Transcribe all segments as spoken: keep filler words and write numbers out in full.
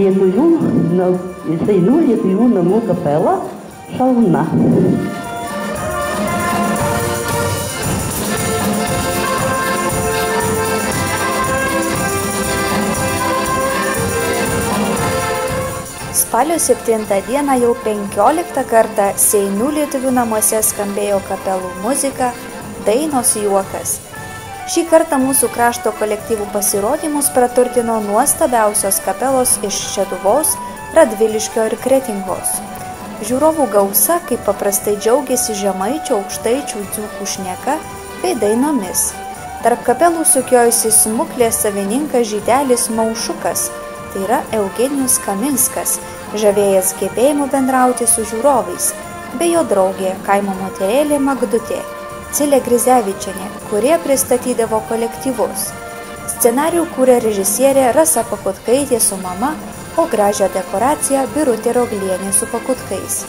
Lietuvių, Seinų Lietuvių namų kapela Šalna. Spalio septintą dieną jau penkioliktą kartą Seinų Lietuvių namuose skambėjo kapelų muzika, dainos juokas. Šį kartą mūsų krašto kolektyvų pasirodymus praturtino nuostabiausios kapelos iš Šeduvos, Radviliškio ir Kretingos. Žiūrovų gausa, kaip paprastai džiaugiasi žemaičių, aukštaičių, dzūkų šneka bei dainomis. Tarp kapelų sukiojusi smuklės savininkas žydelis Maušukas, tai yra Eugenijus Kaminskas, žavėjęs gebėjimu bendrauti su žiūrovais, bei jo draugė kaimo moterėlė Magdutė, Cilė Grizevičienė, kurie pristatydavo kolektyvus. Scenarijų kūrė režisierė Rasa Pakutkaitė su mama, o gražią dekoraciją Birutė Roglienė su pakutkais.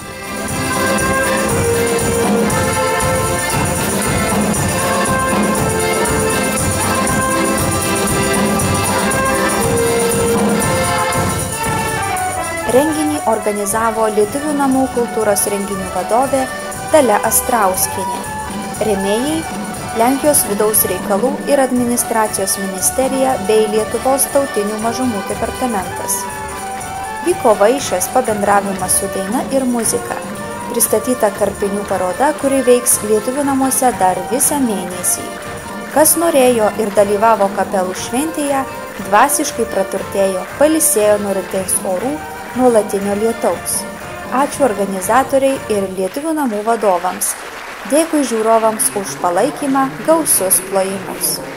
Renginį organizavo Lietuvių namų kultūros renginių vadovė Dalia Astrauskienė. Rėmėjai Lenkijos vidaus reikalų ir administracijos ministerija bei Lietuvos tautinių mažumų departamentas. Vyko vaišės, pabendravimas su daina ir muzika. Pristatyta karpinių paroda, kuri veiks Lietuvių namuose dar visą mėnesį. Kas norėjo ir dalyvavo kapelų šventėje, dvasiškai praturtėjo, pailsėjo nuo rudens orų, nuolatinio lietaus. Ačiū organizatoriai ir Lietuvių namų vadovams. Dėkui žiūrovams už palaikymą, gausius plojimus.